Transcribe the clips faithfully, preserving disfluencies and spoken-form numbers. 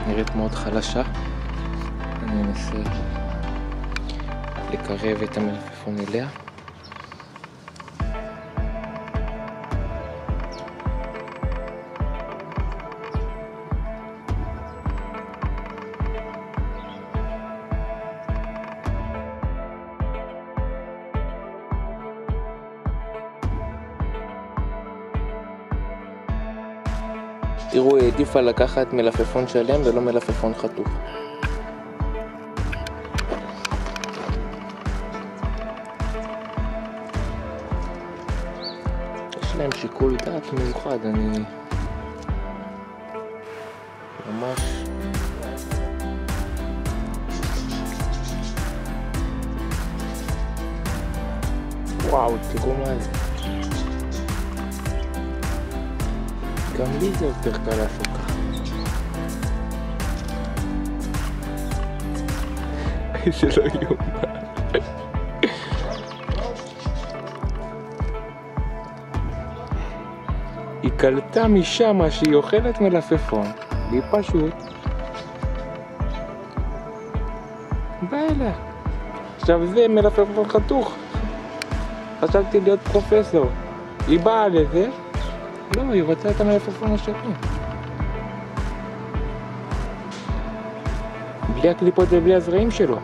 נראית מאוד חלשה. אני אנסה לקרב את המלפפון אליה. תראו, היא העדיפה לקחת מלפפון שלם ולא מלפפון חתוך. יש להם שיקול דעת מיוחד, אני ממש וואו, תראו מה זה. גם לי זה יותר קל לעשות ככה. זה לא יאומן. היא קלטה משם שהיא אוכלת מלפפון, והיא פשוט באה אליה. עכשיו זה מלפפון חתוך. חשבתי להיות פרופסור. היא באה לזה, לא, היא רוצה את המלפפון השלם. בלי הקליפות ובלי הזרעים שלו.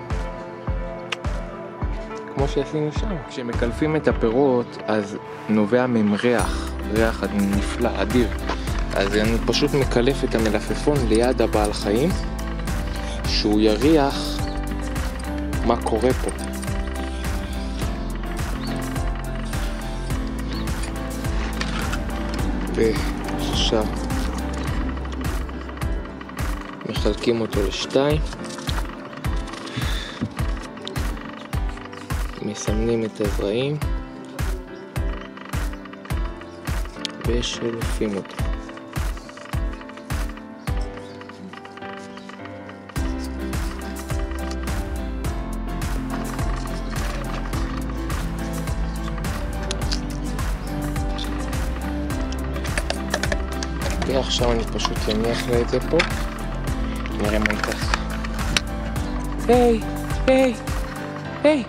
כמו שעשינו שם. כשמקלפים את הפירות, אז נובע מהם ריח. ריח נפלא, אדיר. אז אני פשוט מקלף את המלפפון ליד הבעל חיים, שהוא יריח מה קורה פה. ועכשיו מחלקים אותו לשתיים, מסמנים את הזרעים ושולפים אותו. עכשיו אני פשוט אניח לה את זה פה, נראה מה ייקח. היי, היי, היי.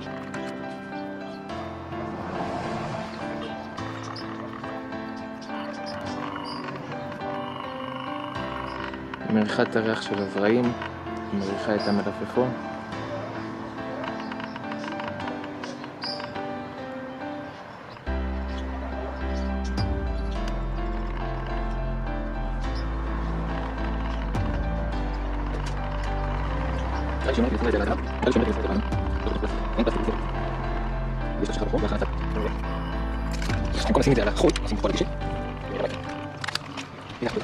מריחה את הריח של הזרעים, מריחה את המלפפון. Cuma di sini aja kan? Kalau cuma di sini kan? Yang plastik itu. Bisa sekarang kok bahasa. Kau di sini ada khut, masih buat sih. Ini aku.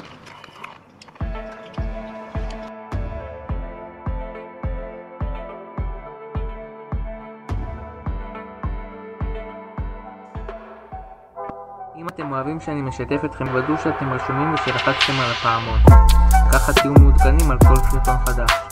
אם אתם אוהבים שאני משתף אתכם, ודאו שאתם רשומים ושלחצתם על הפעמון. ככה תהיו מעודכנים על כל סרטון חדש.